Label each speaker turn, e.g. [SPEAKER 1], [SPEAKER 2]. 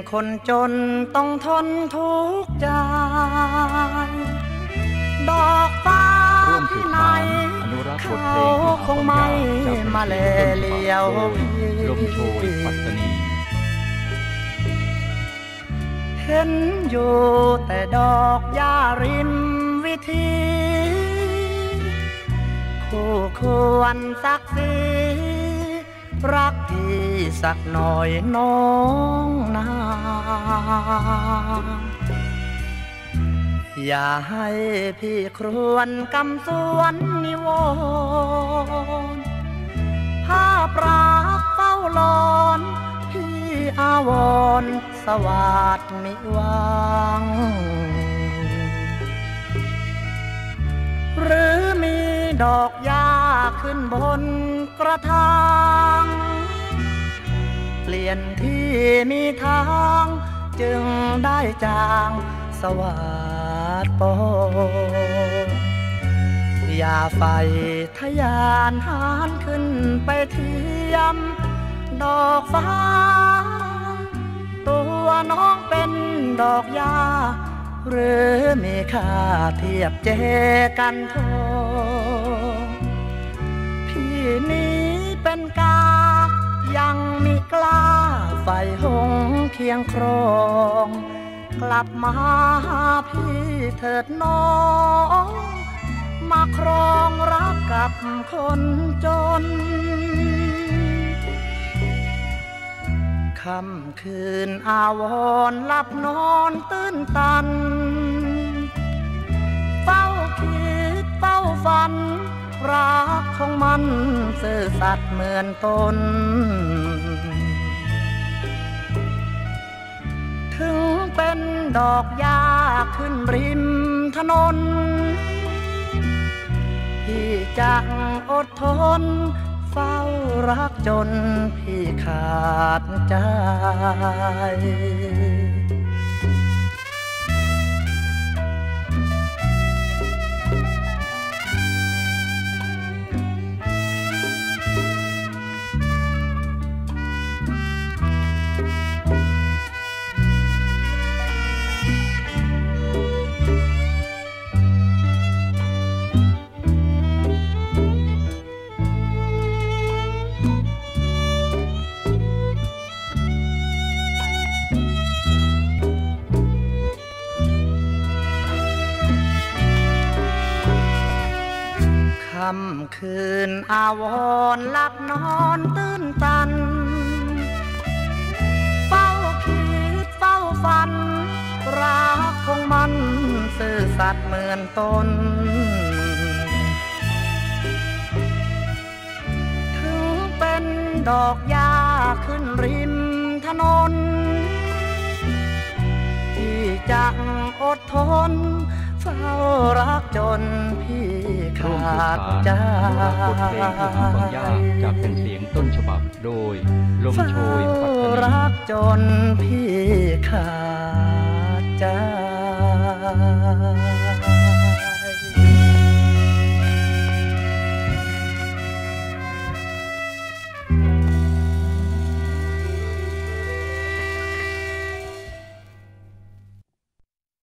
[SPEAKER 1] คนจนต้องทนทุกข์ใจดอกฟ้าที่ไหนเขาคงไม่มาแลเลี้ยว
[SPEAKER 2] ลมโชยปัตตานี
[SPEAKER 1] เห็นอยู่แต่ดอกหญ้าริมวิธีคู่ควรสักสีรักพี่สักหน่อยน้องนาอย่าให้พี่ครวญกำสวนนิวรณ์ภาพรักเฝ้าลอนพี่อาวรณ์สวัสดิ์มิวังหรือมีดอกหญ้าขึ้นบนกระถางเปลี่ยนที่มีทางจึงได้จางสวัสดิ์ปองอย่าไฟทะยานหานขึ้นไปเทียมดอกฟ้าตัวน้องเป็นดอกหญ้าหรือมีค่าเทียบเจกันทองพี่นี้เป็นกายังมีกล้าไฟหงเคียงครองกลับมาหาพี่เถิดน้องมาครองรักกับคนจนค่ำคืนอาวรณ์หลับนอนตื่นตันเฝ้าคิดเฝ้าฝันรักของมันซื่อสัตย์เหมือนตนถึงเป็นดอกหญ้าขึ้นริมถนนพี่จะอดทนเฝ้ารักจนพี่ขาดใจค่ำคืนอาวรณ์หลับนอนตื่นตันเฝ้าคิดเฝ้าฝันรักของมันซื่อสัตย์เหมือนตนถึงเป็นดอกหญ้าขึ้นริมถนนที่จะอดทนเฝ้ารักจนพี่ขาดใจ
[SPEAKER 2] บทเพลงผู้หญิงบางยากจากเป็นเสียงต้นฉบับโดยลมโชยปัตตานี
[SPEAKER 1] รักจนพี่ขาดใจ